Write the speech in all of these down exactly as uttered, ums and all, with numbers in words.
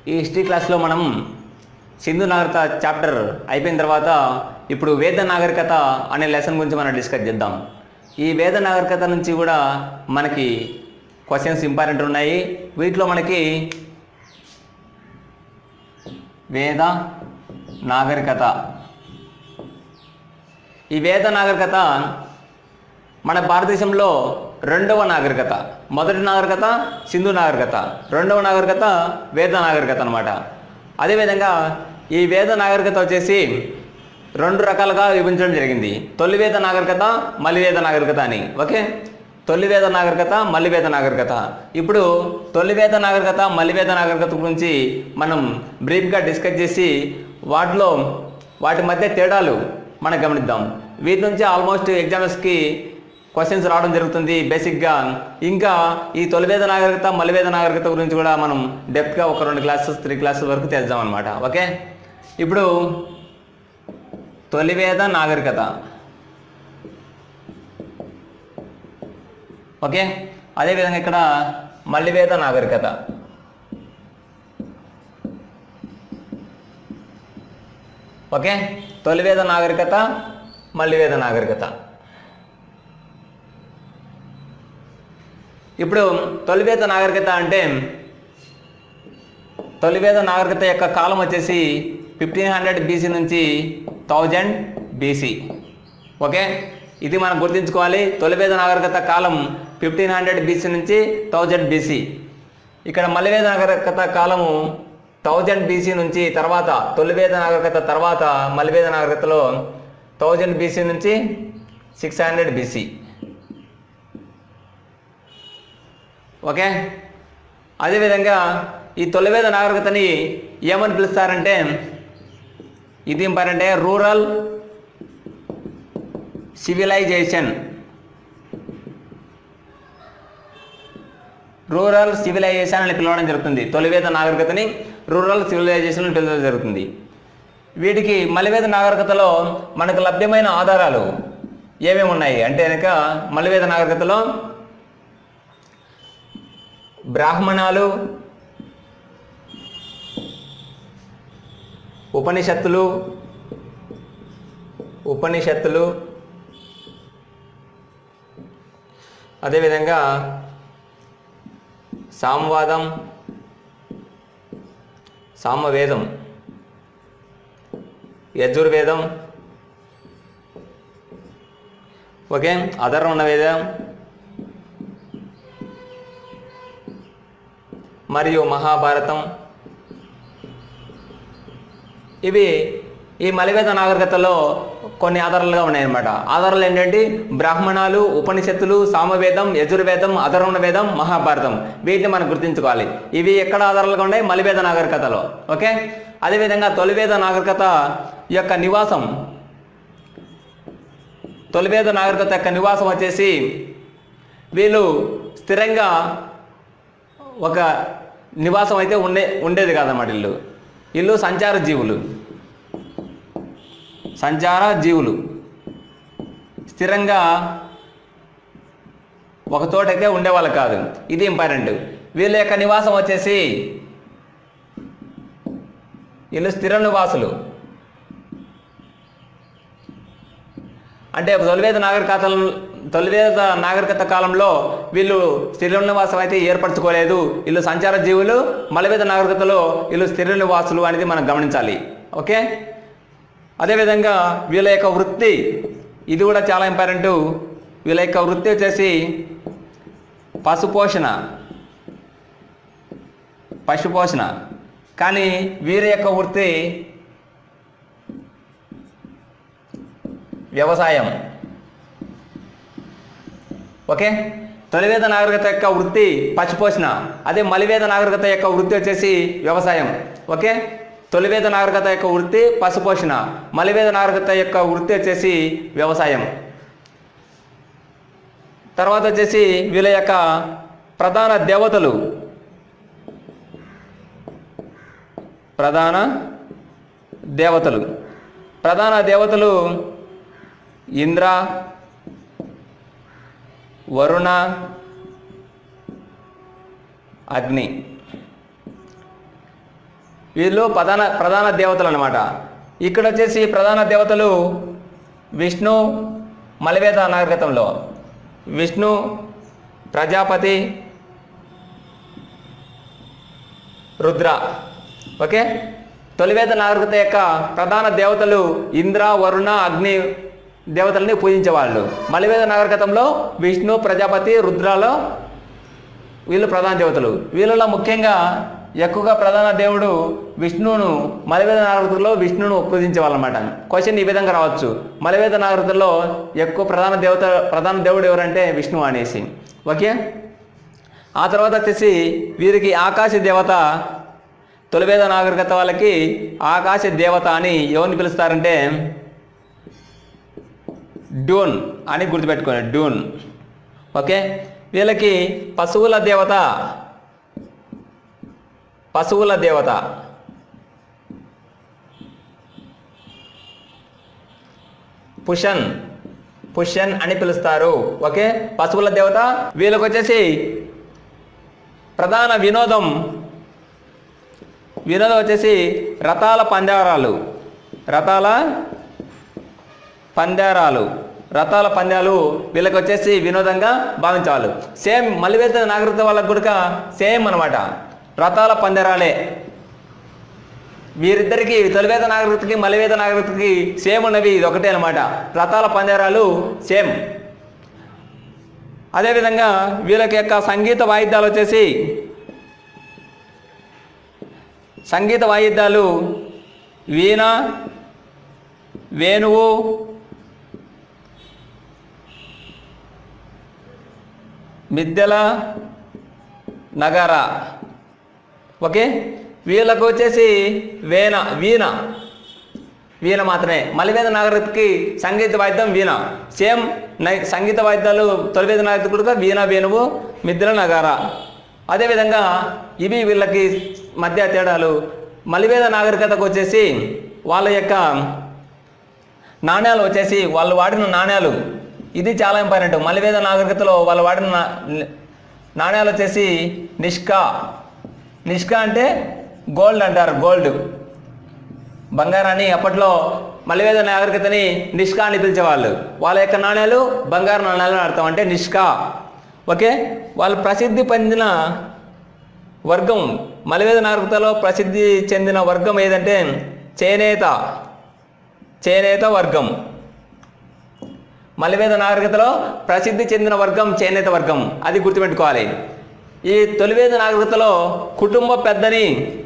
ఈ హిస్టరీ క్లాస్లో మనం సింధు నాగరికత చాప్టర్ అయిపోయిన తర్వాత ఇప్పుడు వేద నాగరికత అనే లెసన్ గురించి మనం డిస్కస్ చేద్దాం. ఈ వేద నాగరికత నుంచి కూడా మనకి క్వశ్చన్స్ ఇంపార్టెంట్ ఉన్నాయి. వీటిలో మనకి వేద నాగరికత, ఈ వేద నాగరికత మన భారతదేశంలో రెండవ నాగరికత. మొదటి నాగరికత సింధు నాగరికత, రెండవ నాగరికత వేద నాగరికత అనమాట. అదేవిధంగా ఈ వేద నాగరికత వచ్చేసి రెండు రకాలుగా విభజించడం జరిగింది. తొలి వేద నాగరికత, మలి వేద నాగరికత అని. ఓకే, తొలి వేద నాగరికత, మలి వేద నాగరికత. ఇప్పుడు తొలి వేద నాగరికత, మలి వేద నాగరికత గురించి మనం బ్రీఫ్గా డిస్కస్ చేసి వాటిలో వాటి మధ్య తేడాలు మనం గమనిద్దాం. వీటి నుంచి ఆల్మోస్ట్ ఎగ్జామ్స్కి క్వశ్చన్స్ రావడం జరుగుతుంది బేసిక్గా. ఇంకా ఈ తొలివేద నాగరికత, మలివేద నాగరికత గురించి కూడా మనం డెప్త్గా ఒక రెండు క్లాసెస్ త్రీ క్లాసెస్ వరకు తెలుద్దాం అనమాట. ఓకే, ఇప్పుడు తొలివేద నాగరికత. ఓకే, అదేవిధంగా ఇక్కడ మలివేద నాగరికత. ఓకే, తొలివేద నాగరికత, మలివేద నాగరికత. ఇప్పుడు తొలివేద నాగరికత అంటే తొలివేద నాగరికత యొక్క కాలం వచ్చేసి ఫిఫ్టీన్ హండ్రెడ్ బీసీ నుంచి థౌజండ్ బీసీ. ఓకే, ఇది మనం గుర్తుంచుకోవాలి. తొలివేద నాగరికత కాలం ఫిఫ్టీన్ హండ్రెడ్ బీసీ నుంచి థౌజండ్ బీసీ. ఇక్కడ మలివేద నాగరికత కాలము థౌజండ్ బీసీ నుంచి తర్వాత, తొలివేద నాగరికత తర్వాత మలివేద నాగరికతలో థౌజండ్ బీసీ నుంచి సిక్స్ హండ్రెడ్ బీసీ. ఓకే, అదేవిధంగా ఈ తొలివేద నాగరికతని ఏమని పిలుస్తారంటే, ఇది ఇంపార్టెంటే, రూరల్ సివిలైజేషన్. రూరల్ సివిలైజేషన్ అని పిలవడం జరుగుతుంది. తొలివేద నాగరికతని రూరల్ సివిలైజేషన్ అని పిలవడం జరుగుతుంది. వీటికి మలివేద నాగరికతలో మనకు లభ్యమైన ఆధారాలు ఏమేమి ఉన్నాయి అంటే కనుక, మలివేద నాగరికతలో బ్రాహ్మణాలు, ఉపనిషత్తులు ఉపనిషత్తులు అదేవిధంగా సామవాదం, సామవేదం, యజుర్వేదం, ఓకే, అధర్వణ వేదం మరియు మహాభారతం. ఇవి ఈ మలివేద నాగరికతలో కొన్ని ఆధారాలుగా ఉన్నాయన్నమాట. ఆధారాలు ఏంటంటే బ్రాహ్మణాలు, ఉపనిషత్తులు, సామవేదం, యజుర్వేదం, అధర్వణ వేదం, మహాభారతం. వీటిని మనం గుర్తుంచుకోవాలి. ఇవి ఎక్కడ ఆధారాలుగా ఉన్నాయి? మలివేద నాగరికతలో. ఓకే, అదేవిధంగా తొలివేద నాగరికత యొక్క నివాసం, తొలివేద నాగరికత యొక్క నివాసం వచ్చేసి వీళ్ళు స్థిరంగా ఒక నివాసం అయితే ఉండే ఉండేది కాదన్నమాట. ఇల్లు ఇల్లు సంచార జీవులు, సంచార జీవులు స్థిరంగా ఒక చోట అయితే ఉండేవాళ్ళు కాదు. ఇది ఇంపార్టెంట్. వీళ్ళ యొక్క నివాసం వచ్చేసి వీళ్ళు స్థిర నివాసులు. అంటే తొలివేద నాగరికత తొలివేద నాగరికత కాలంలో వీళ్ళు స్థిర నివాసం అయితే ఏర్పరచుకోలేదు. వీళ్ళు సంచార జీవులు. మలివేద నాగరికతలో వీళ్ళు స్థిర నివాసులు అనేది మనం గమనించాలి. ఓకే, అదేవిధంగా వీళ్ళ యొక్క వృత్తి, ఇది కూడా చాలా ఇంపార్టెంట్. వీళ్ళ యొక్క వృత్తి వచ్చేసి పశుపోషణ పశుపోషణ కానీ వీరి యొక్క వృత్తి వ్యవసాయం. ఓకే, తొలివేద నాగరికత యొక్క వృత్తి పశుపోషణ, అదే మలివేద నాగరికత యొక్క వృత్తి వచ్చేసి వ్యవసాయం. ఓకే, తొలివేద నాగరికత యొక్క వృత్తి పశుపోషణ, మలివేద నాగరికత యొక్క వృత్తి వచ్చేసి వ్యవసాయం. తర్వాత వచ్చేసి వీళ్ళ యొక్క ప్రధాన దేవతలు, ప్రధాన దేవతలు ప్రధాన దేవతలు ఇంద్ర, వరుణ, అగ్ని. వీళ్ళు ప్రధాన ప్రధాన దేవతలు అన్నమాట. ఇక్కడ వచ్చేసి ప్రధాన దేవతలు విష్ణు, మలివేద నాగరికతంలో విష్ణు, ప్రజాపతి, రుద్ర. ఓకే, తొలివేద నాగరికత యొక్క ప్రధాన దేవతలు ఇంద్ర, వరుణ, అగ్ని దేవతల్ని పూజించేవాళ్ళు. మలివేద నాగరికతంలో విష్ణు, ప్రజాపతి, రుద్రాలో వీళ్ళు ప్రధాన దేవతలు. వీళ్ళలో ముఖ్యంగా ఎక్కువగా ప్రధాన దేవుడు విష్ణువును, మలివేద నాగరికతలో విష్ణువును పూజించేవాళ్ళు అన్నమాట. క్వశ్చన్ ఈ విధంగా రావచ్చు, మలివేద నాగరికతలో ఎక్కువ ప్రధాన దేవత ప్రధాన దేవుడు ఎవరంటే విష్ణువు అనేసి. ఓకే, ఆ తర్వాత వచ్చేసి వీరికి ఆకాశ దేవత, తొలివేద నాగరికత వాళ్ళకి ఆకాశ దేవత అని ఎవరిని పిలుస్తారంటే డ్యూన్ అని గుర్తుపెట్టుకోండి, డ్యూన్. ఓకే, వీళ్ళకి పశువుల దేవత, పశువుల దేవత పుషన్, పుషన్ అని పిలుస్తారు. ఓకే, పశువుల దేవత. వీళ్ళకి వచ్చేసి ప్రధాన వినోదం వినోదం వచ్చేసి రథాల పందారాలు, రథాల పందారాలు రథాల పందాలు వీళ్ళకి వచ్చేసి వినోదంగా భావించాలి. సేమ్ మలివేద నాగరికత వాళ్ళకు కూడా సేమ్ అనమాట, రథాల పందేరాలే. వీరిద్దరికి తొలివేద నాగరికతకి మలివేద నాగరికతకి సేమ్ ఉన్నవి ఇది ఒకటే అనమాట, రథాల పందేరాలు సేమ్. అదేవిధంగా వీళ్ళకి యొక్క సంగీత వాయిద్యాలు వచ్చేసి సంగీత వాయిద్యాలు వీణ, వేణువు, మిద్దెల, నగర. ఓకే, వీళ్ళకు వచ్చేసి వేణ వీణ వీణ మాత్రమే. మలివేద నాగరికతకి సంగీత వాయిద్యం వీణ సేమ్. సంగీత వాయిద్యాలు తొలివేద నాగరికత కూడా వీణ, వేణువు, మిద్దెల, నగర. అదేవిధంగా ఇవి వీళ్ళకి మధ్య తేడాలు. మలివేద నాగరికతకు వచ్చేసి వాళ్ళ యొక్క నాణ్యాలు వచ్చేసి వాళ్ళు వాడిన నాణ్యాలు, ఇది చాలా ఇంపార్టెంట్. మలివేద నాగరికతలో వాళ్ళు వాడిన నాణ్యాలు వచ్చేసి నిష్కా. నిష్కా అంటే గోల్డ్ అంటారు, గోల్డ్, బంగారాన్ని. అప్పట్లో మలివేద నాగరికతని నిష్కా అని పిలిచేవాళ్ళు. వాళ్ళ యొక్క నాణ్యాలు బంగారు నాణ్యాలు అర్థం, అంటే నిష్కా. ఓకే, వాళ్ళు ప్రసిద్ధి పొందిన వర్గం, మలివేద నాగరికతలో ప్రసిద్ధి చెందిన వర్గం ఏదంటే చేనేత, చేనేత వర్గం. మలివేద నాగరికతలో ప్రసిద్ధి చెందిన వర్గం చేనేత వర్గం, అది గుర్తుపెట్టుకోవాలి. ఈ తొలివేద నాగరికతలో కుటుంబ పెద్దని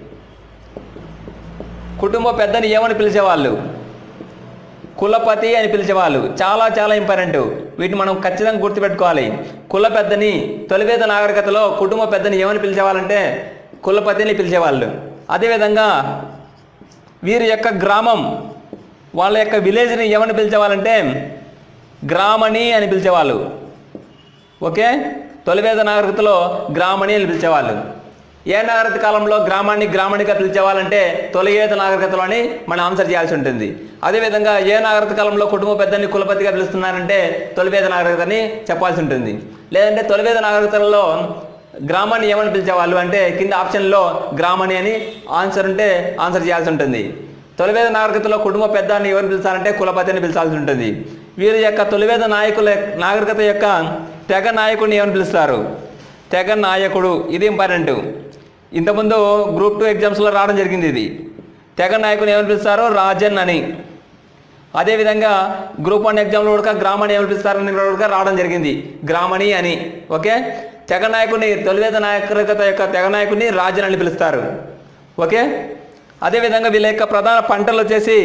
కుటుంబ పెద్దని ఏమని పిలిచేవాళ్ళు? కులపతి అని పిలిచేవాళ్ళు. చాలా చాలా ఇంపార్టెంట్, వీటిని మనం ఖచ్చితంగా గుర్తుపెట్టుకోవాలి. కుల పెద్దని తొలివేద నాగరికతలో కుటుంబ పెద్దని ఏమని పిలిచేవాళ్ళంటే కులపతిని పిలిచేవాళ్ళు. అదేవిధంగా వీరి యొక్క గ్రామం, వాళ్ళ యొక్క విలేజ్ని ఏమని పిలిచేవాళ్ళంటే గ్రామణి అని పిలిచేవాళ్ళు. ఓకే, తొలివేద నాగరికతలో గ్రామణి అని పిలిచేవాళ్ళు. ఏ నాగరికత కాలంలో గ్రామాన్ని గ్రామణిగా పిలిచేవాళ్ళంటే తొలివేద నాగరికతలో అని మనం ఆన్సర్ చేయాల్సి ఉంటుంది. అదేవిధంగా ఏ నాగరికత కాలంలో కుటుంబ పెద్దని కులపతిగా పిలుస్తున్నారంటే తొలివేద నాగరికతని చెప్పాల్సి ఉంటుంది. లేదంటే తొలివేద నాగరికతలలో గ్రామాన్ని ఏమని పిలిచేవాళ్ళు అంటే కింద ఆప్షన్లో గ్రామణి అని ఆన్సర్ ఉంటే ఆన్సర్ చేయాల్సి ఉంటుంది. తొలివేద నాగరికతలో కుటుంబ పెద్దని ఎవరిని పిలుస్తారంటే కులపతి అని పిలిచాల్సి ఉంటుంది. వీరి యొక్క తొలివేద నాయకుల నాగరికత యొక్క తెగ నాయకుడిని ఏమని పిలుస్తారు? తెగ నాయకుడు, ఇది ఇంపార్టెంట్. ఇంతకుముందు గ్రూప్ టూ ఎగ్జామ్స్లో రావడం జరిగింది ఇది. తెగ నాయకుని ఏమని పిలుస్తారు? రాజన్ అని. అదేవిధంగా గ్రూప్ వన్ ఎగ్జామ్లో కూడా గ్రామణి ఏమని పిలుస్తారని కూడా రావడం జరిగింది, గ్రామణి అని. ఓకే, తెగ నాయకుని తొలివేద నాయకత యొక్క తెగ నాయకుని రాజన్ అని పిలుస్తారు. ఓకే, అదేవిధంగా వీళ్ళ యొక్క ప్రధాన పంటలు వచ్చేసి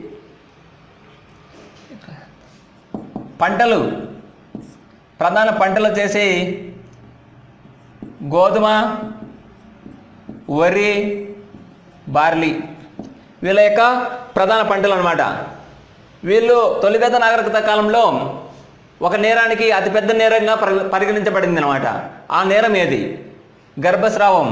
పంటలు ప్రధాన పంటలు వచ్చేసి గోధుమ, వరి, బార్లీ వీళ్ళ యొక్క ప్రధాన పంటలు అన్నమాట. వీళ్ళు తొలివేద నాగరికత కాలంలో ఒక నేరానికి అతిపెద్ద నేరంగా పరిగణించబడింది అనమాట. ఆ నేరం ఏది? గర్భస్రావం.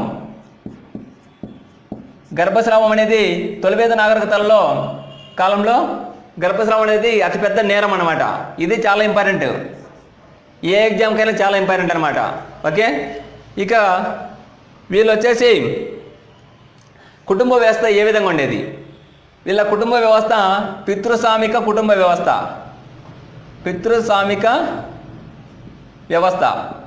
గర్భస్రావం అనేది తొలివేద నాగరికతల్లో కాలంలో గర్భస్రావం అనేది అతిపెద్ద నేరం అనమాట. ఇది చాలా ఇంపార్టెంట్, ఏ ఎగ్జామ్కైనా చాలా ఇంపార్టెంట్ అనమాట. ఓకే, ఇక వీళ్ళు వచ్చేసి కుటుంబ వ్యవస్థ ఏ విధంగా ఉండేది? వీళ్ళ కుటుంబ వ్యవస్థ పితృస్వామిక కుటుంబ వ్యవస్థ, పితృస్వామిక వ్యవస్థ.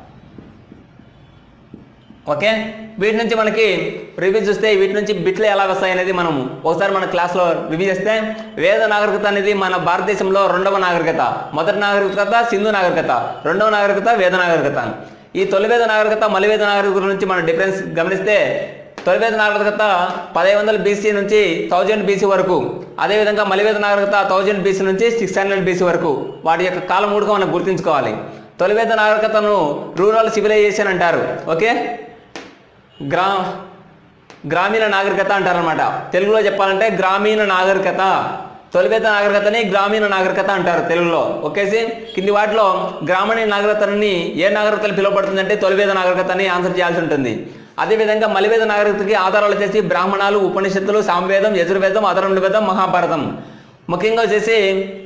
ఓకే, వీటి నుంచి మనకి రివ్యూ చూస్తే వీటి నుంచి బిట్లు ఎలా వస్తాయి అనేది మనం ఒకసారి మన క్లాస్లో రివ్యూ చేస్తే, వేద నాగరికత అనేది మన భారతదేశంలో రెండవ నాగరికత. మొదటి నాగరికత సింధు నాగరికత, రెండవ నాగరికత వేద నాగరికత. ఈ తొలి వేద నాగరికత మలివేద నాగరికత నుంచి మనం డిఫరెన్స్ గమనిస్తే, తొలివేద నాగరికత పదిహేను వందల బీసీ నుంచి థౌజండ్ బీసీ వరకు, అదేవిధంగా మలివేద నాగరికత థౌజండ్ బీసీ నుంచి సిక్స్ హండ్రెడ్ బీసీ వరకు. వాటి యొక్క కాలం మూడుగా మనం గుర్తుంచుకోవాలి. తొలివేద నాగరికతను రూరల్ సివిలైజేషన్ అంటారు. ఓకే, గ్రా గ్రామీణ నాగరికత అంటారనమాట. తెలుగులో చెప్పాలంటే గ్రామీణ నాగరికత. తొలివేద నాగరికతని గ్రామీణ నాగరికత అంటారు తెలుగులో. ఓకేసి కింది వాటిలో గ్రామీణ నాగరికతని ఏ నాగరికతలు పిలువబడుతుందంటే తొలివేద నాగరికత అని ఆన్సర్ చేయాల్సి ఉంటుంది. అదేవిధంగా మలివేద నాగరికతకి ఆధారాలు వచ్చేసి బ్రాహ్మణాలు, ఉపనిషత్తులు, సామవేదం, యజుర్వేదం, అధర్వణ వేదం, మహాభారతం. ముఖ్యంగా వచ్చేసి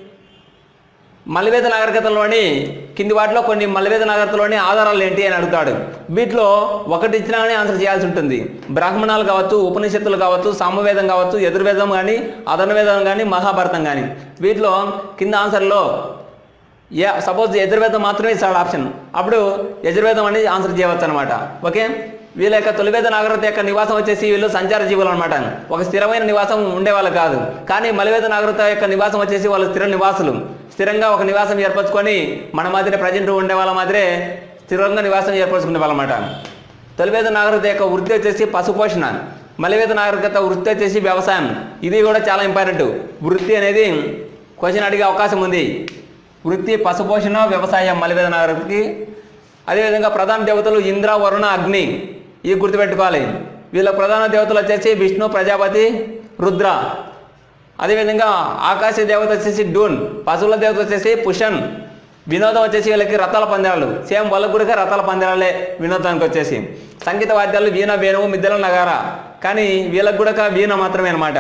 మలివేద నాగరికతలోని కింది వాటిలో కొన్ని మలివేద నాగరికతలోని ఆధారాలు ఏంటి అని అడుగుతాడు. వీటిలో ఒకటి ఇచ్చినా కానీ ఆన్సర్ చేయాల్సి ఉంటుంది. బ్రాహ్మణాలు కావచ్చు, ఉపనిషత్తులు కావచ్చు, సామవేదం కావచ్చు, యజుర్వేదం కానీ, అధర్వవేదం కానీ, మహాభారతం కానీ. వీటిలో కింద ఆన్సర్లో ఏ సపోజ్ యజుర్వేదం మాత్రమే ఇస్తాడు ఆప్షన్, అప్పుడు యజుర్వేదం అనేది ఆన్సర్ చేయవచ్చు అనమాట. ఓకే, వీళ్ళ యొక్క తొలివేద నాగరికత యొక్క నివాసం వచ్చేసి వీళ్ళు సంచార జీవులు అనమాట. ఒక స్థిరమైన నివాసం ఉండేవాళ్ళు కాదు. కానీ మలివేద నాగరికత యొక్క నివాసం వచ్చేసి వాళ్ళు స్థిర నివాసులు. స్థిరంగా ఒక నివాసం ఏర్పరచుకొని మన మాదిరి ప్రజెంట్ ఉండే వాళ్ళ మాదిరే స్థిరంగా నివాసం ఏర్పరచుకునే వాళ్ళమాట. తొలివేద నాగరికత యొక్క వృత్తి వచ్చేసి పశుపోషణ, మలివేద నాగరికత వృత్తి వచ్చేసి వ్యవసాయం. ఇది కూడా చాలా ఇంపార్టెంట్. వృత్తి అనేది క్వశ్చన్ అడిగే అవకాశం ఉంది. వృత్తి పశుపోషణ, వ్యవసాయం మలివేద నాగరికతకి. అదేవిధంగా ప్రధాన దేవతలు ఇంద్ర, వరుణ, అగ్ని. ఇవి గుర్తుపెట్టుకోవాలి. వీళ్ళ ప్రధాన దేవతలు వచ్చేసి విష్ణు, ప్రజాపతి, రుద్ర. అదేవిధంగా ఆకాశ దేవత వచ్చేసి డూన్, పశువుల దేవత వచ్చేసి పుషన్. వినోదం వచ్చేసి వీళ్ళకి రథాల పందాలు. సేమ్ వాళ్ళకు కూడా రథాల పందాలే వినోదానికి వచ్చేసి. సంగీత వాద్యాలు వీణ, వేణువు, మిద్దెల, నగార. కానీ వీళ్ళకు కూడా వీణ మాత్రమే అనమాట.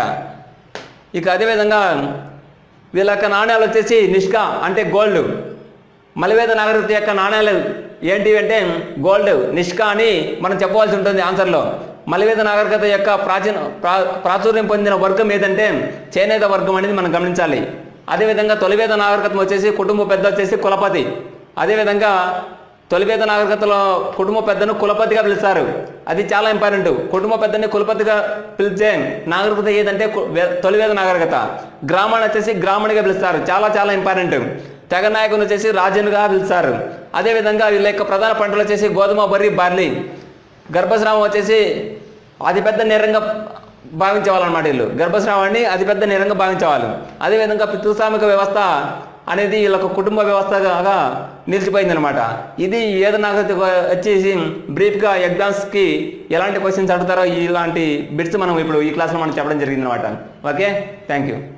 ఇక అదేవిధంగా వీళ్ళ యొక్క నాణ్యాలు వచ్చేసి నిష్కా అంటే గోల్డ్. మలివేద నాగరికత యొక్క నాణ్యాలు ఏంటివి అంటే గోల్డ్, నిష్కా అని మనం చెప్పవలసి ఉంటుంది ఆన్సర్లో. మలివేద నాగరికత యొక్క ప్రాచీన ప్రా ప్రాచుర్యం పొందిన వర్గం ఏదంటే చేనేత వర్గం అనేది మనం గమనించాలి. అదేవిధంగా తొలివేద నాగరికత వచ్చేసి కుటుంబ పెద్ద వచ్చేసి కులపతి. అదేవిధంగా తొలివేద నాగరికతలో కుటుంబ పెద్దను కులపతిగా పిలుస్తారు. అది చాలా ఇంపార్టెంట్. కుటుంబ పెద్దని కులపతిగా పిలిచే నాగరికత ఏదంటే తొలివేద నాగరికత. గ్రామాన్ని వచ్చేసి గ్రామణిగా పిలుస్తారు. చాలా చాలా ఇంపార్టెంట్. తెగ నాయకుని వచ్చేసి రాజునుగా పిలుస్తారు. అదేవిధంగా వీళ్ళ యొక్క ప్రధాన పంటలు వచ్చేసి గోధుమ, వరి, బార్లీ. గర్భస్రావం వచ్చేసి అతిపెద్ద నేరంగా భావించేవాళ్ళనమాట. వీళ్ళు గర్భస్రావాన్ని అతిపెద్ద నేరంగా భావించేవాళ్ళు. అదేవిధంగా పితృస్వామిక వ్యవస్థ అనేది వీళ్ళొక కుటుంబ వ్యవస్థగా నిలిచిపోయిందనమాట. ఇది వేద నాగరికత వచ్చేసి బ్రీఫ్గా ఎగ్జామ్స్కి ఎలాంటి క్వశ్చన్స్ అడుగుతారో ఇలాంటి బిట్స్ మనం ఇప్పుడు ఈ క్లాస్లో మనం చెప్పడం జరిగిందనమాట. Okay, thank you.